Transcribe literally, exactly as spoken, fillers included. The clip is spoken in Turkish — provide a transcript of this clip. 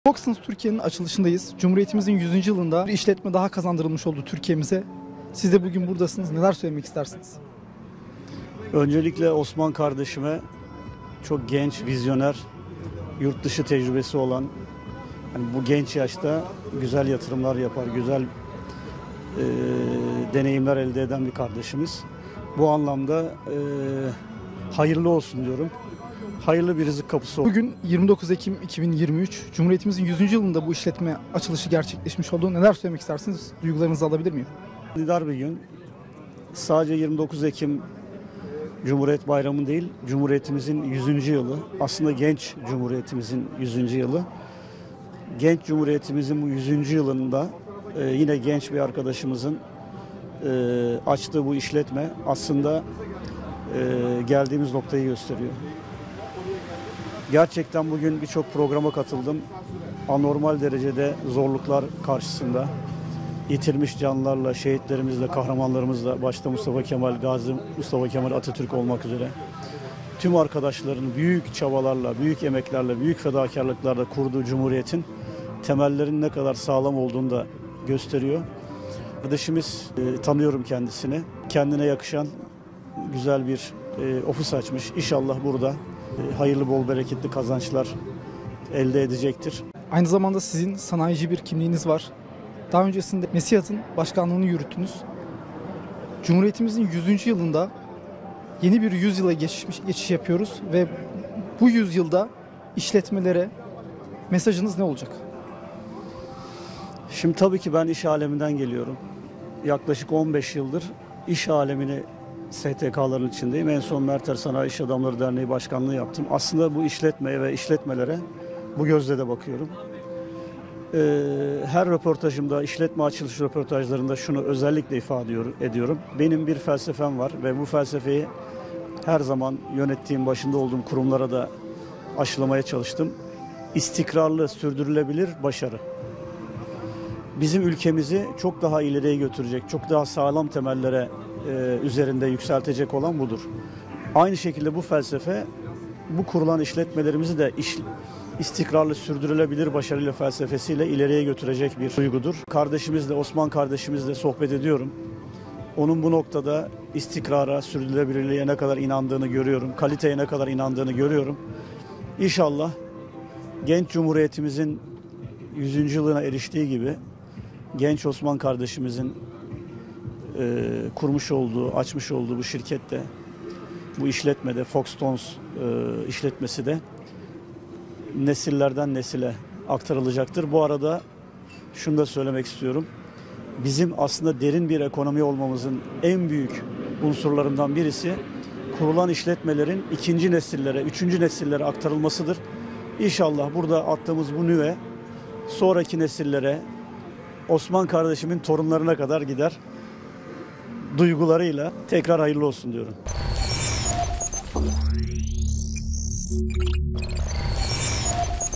Foxtons Türkiye'nin açılışındayız. Cumhuriyetimizin yüzüncü yılında bir işletme daha kazandırılmış oldu Türkiye'mize. Siz de bugün buradasınız. Neler söylemek istersiniz? Öncelikle Osman kardeşime çok genç, vizyoner, yurt dışı tecrübesi olan, yani bu genç yaşta güzel yatırımlar yapar, güzel e, deneyimler elde eden bir kardeşimiz. Bu anlamda e, hayırlı olsun diyorum. Hayırlı bir rızık kapısı olsun. Bugün yirmi dokuz Ekim iki bin yirmi üç, Cumhuriyetimizin yüzüncü yılında bu işletme açılışı gerçekleşmiş oldu. Neler söylemek istersiniz? Duygularınızı alabilir miyim? Manidar bir gün. Sadece yirmi dokuz Ekim Cumhuriyet Bayramı değil, Cumhuriyetimizin yüzüncü yılı. Aslında genç Cumhuriyetimizin yüzüncü yılı. Genç Cumhuriyetimizin bu yüzüncü yılında e, yine genç bir arkadaşımızın e, açtığı bu işletme aslında e, geldiğimiz noktayı gösteriyor. Gerçekten bugün birçok programa katıldım. Anormal derecede zorluklar karşısında yitirmiş canlarla, şehitlerimizle, kahramanlarımızla, başta Mustafa Kemal Gazi, Mustafa Kemal Atatürk olmak üzere tüm arkadaşların büyük çabalarla, büyük emeklerle, büyük fedakarlıklarla kurduğu Cumhuriyet'in temellerinin ne kadar sağlam olduğunu da gösteriyor. Kardeşimiz, e, tanıyorum kendisini. Kendine yakışan güzel bir e, ofis açmış. İnşallah burada e, hayırlı, bol, bereketli kazançlar elde edecektir. Aynı zamanda sizin sanayici bir kimliğiniz var. Daha öncesinde Mesiyat'ın başkanlığını yürüttünüz. Cumhuriyetimizin yüzüncü yılında yeni bir yüzyıla geçiş, geçiş yapıyoruz ve bu yüzyılda işletmelere mesajınız ne olacak? Şimdi tabii ki ben iş aleminden geliyorum. Yaklaşık on beş yıldır iş alemini S T K'ların içindeyim. En son Merter Sanayi İş Adamları Derneği Başkanlığı yaptım. Aslında bu işletmeye ve işletmelere bu gözle de bakıyorum. Ee, her röportajımda, işletme açılış röportajlarında şunu özellikle ifade ediyorum. Benim bir felsefem var ve bu felsefeyi her zaman yönettiğim, başında olduğum kurumlara da aşılamaya çalıştım. İstikrarlı, sürdürülebilir başarı. Bizim ülkemizi çok daha ileriye götürecek, çok daha sağlam temellere e, üzerinde yükseltecek olan budur. Aynı şekilde bu felsefe, bu kurulan işletmelerimizi de iş, istikrarlı, sürdürülebilir başarıyla felsefesiyle ileriye götürecek bir duygudur. Kardeşimizle, Osman kardeşimizle sohbet ediyorum. Onun bu noktada istikrara, sürdürülebilirliğe ne kadar inandığını görüyorum, kaliteye ne kadar inandığını görüyorum. İnşallah genç Cumhuriyetimizin yüzüncü yılına eriştiği gibi genç Osman kardeşimizin e, kurmuş olduğu, açmış olduğu bu şirkette, bu işletmede, Foxtons e, işletmesi de nesillerden nesile aktarılacaktır. Bu arada şunu da söylemek istiyorum. Bizim aslında derin bir ekonomi olmamızın en büyük unsurlarından birisi kurulan işletmelerin ikinci nesillere, üçüncü nesillere aktarılmasıdır. İnşallah burada attığımız bu nüve sonraki nesillere, Osman kardeşimin torunlarına kadar gider. Duygularıyla tekrar hayırlı olsun diyorum.